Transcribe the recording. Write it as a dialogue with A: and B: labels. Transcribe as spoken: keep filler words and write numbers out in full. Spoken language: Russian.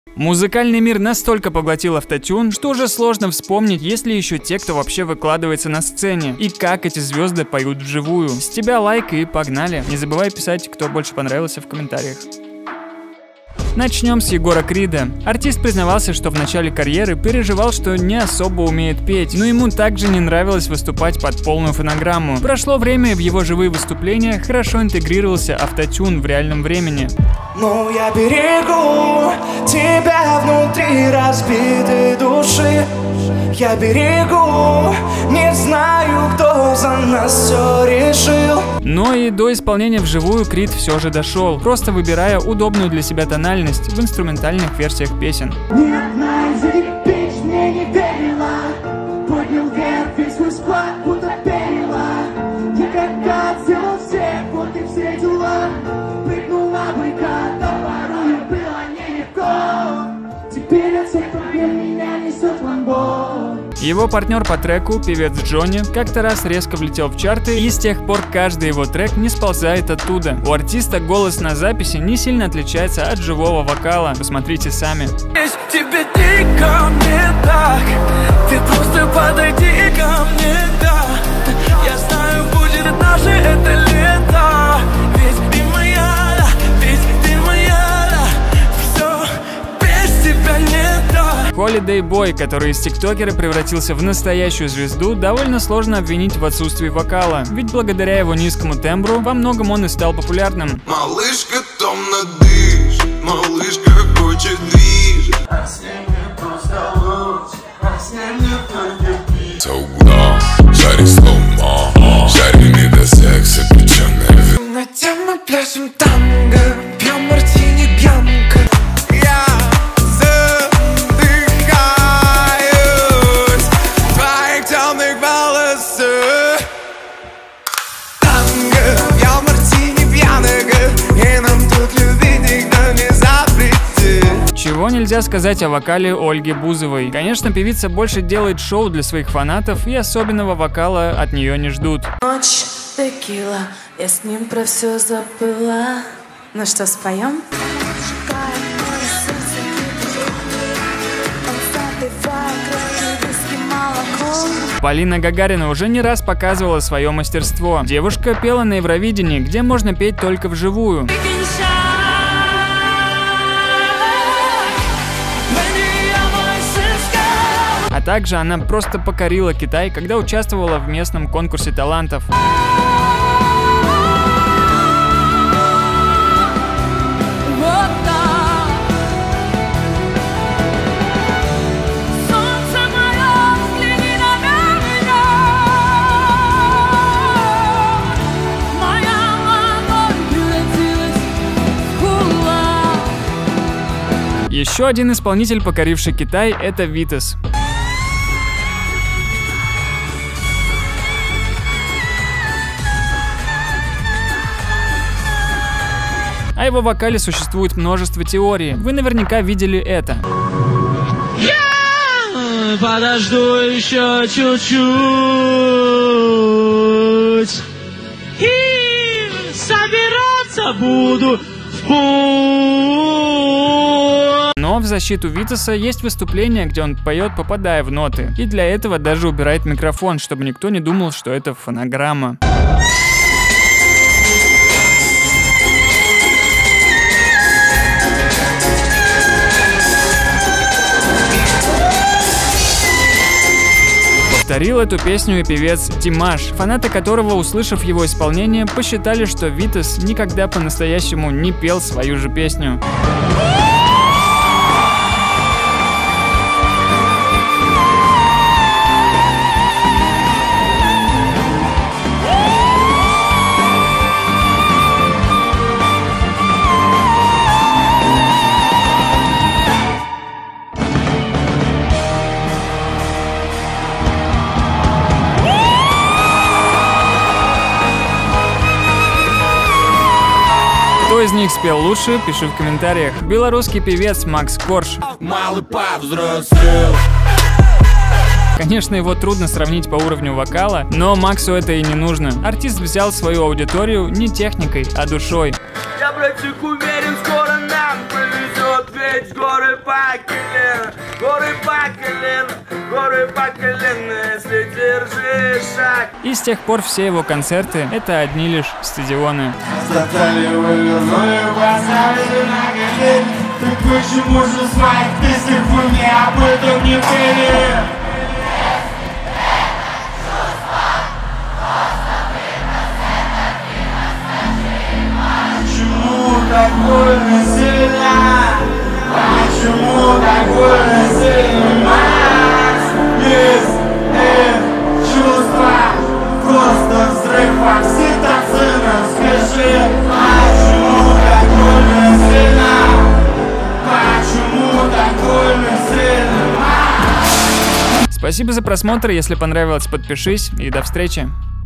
A: Музыкальный мир настолько поглотил автотюн, что уже сложно вспомнить, есть ли еще те, кто вообще выкладывается на сцене, и как эти звезды поют вживую. С тебя лайк и погнали. Не забывай писать, кто больше понравился, в комментариях. Начнем с Егора Крида. Артист признавался, что в начале карьеры переживал, что не особо умеет петь, но ему также не нравилось выступать под полную фонограмму. Прошло время, и в его живые выступления хорошо интегрировался автотюн в реальном времени.
B: Ну я берегу тебя внутри разбитой души. Я берегу, не знаю, кто за нас все решил.
A: Но и до исполнения вживую Крид все же дошел, просто выбирая удобную для себя тональность в инструментальных версиях песен.
B: Ни одна из этих бич мне не верила. Поднял вверх весь свой склад, будто перила. Я как сделал всех, вот и все дела. Прыгнул на быка, но порой было нелегко. Теперь от всех проблем меня несет ламбо.
A: Его партнер по треку, певец Джонни, как-то раз резко влетел в чарты, и с тех пор каждый его трек не сползает оттуда. У артиста голос на записи не сильно отличается от живого вокала. Посмотрите сами.
B: Тебе дико мне так, ты просто подойди ко мне, да. Я знаю, будет наше это лето, ведь ты моя, ведь ты моя, все без тебя не так.
A: Holiday Boy, который из тиктокера превратился в настоящую звезду, довольно сложно обвинить в отсутствии вокала, ведь благодаря его низкому тембру во многом он и стал популярным.
C: Малышка томно дышит, малышка хочет движет.
B: А с ней мне просто лучше, а с ней мне только пить.
C: Саугна, жари слоумо, жареный до секса, печеная.
B: На тему пляшем танго, пьем мартини бьянка. Я задыхаюсь в твоих темных волосах. Танго, пьем мартини бьянка, и нам тут любить никто не запретит.
A: Чего нельзя сказать о вокале Ольги Бузовой. Конечно, певица больше делает шоу для своих фанатов, и особенного вокала от нее не ждут.
D: Ночь, текила, я с ним про все забыла. Ну что, споем?
A: Полина Гагарина уже не раз показывала свое мастерство. Девушка пела на Евровидении, где можно петь только вживую. А также она просто покорила Китай, когда участвовала в местном конкурсе талантов. Еще один исполнитель, покоривший Китай, это Витас. О его вокале существует множество теорий. Вы наверняка видели это.
E: Я подожду еще чуть-чуть и собираться буду в путь.
A: Но в защиту Витаса есть выступление, где он поет, попадая в ноты. И для этого даже убирает микрофон, чтобы никто не думал, что это фонограмма. Повторил эту песню и певец Димаш, фанаты которого, услышав его исполнение, посчитали, что Витас никогда по-настоящему не пел свою же песню. Кто из них спел лучше, пиши в комментариях. Белорусский певец Макс Корж.
F: Малый повзрослел.
A: Конечно, его трудно сравнить по уровню вокала, но Максу это и не нужно. Артист взял свою аудиторию не техникой, а душой.
F: Я, братик, уверен, скоро нам повезет, ведь горы по колено, горы по колено, горы по колено, если держишь шаг.
A: И с тех пор все его концерты — это одни лишь стадионы.
B: Так почему же в своих песнях вы мне об этом не пели? Почему так больно сильно? Почему так больно сильно? Есть их чувства, просто взрыв во всех токсинах. Скажи, почему так больно сильно? Почему так больно сильно?
A: Спасибо за просмотр, если понравилось, подпишись и до встречи.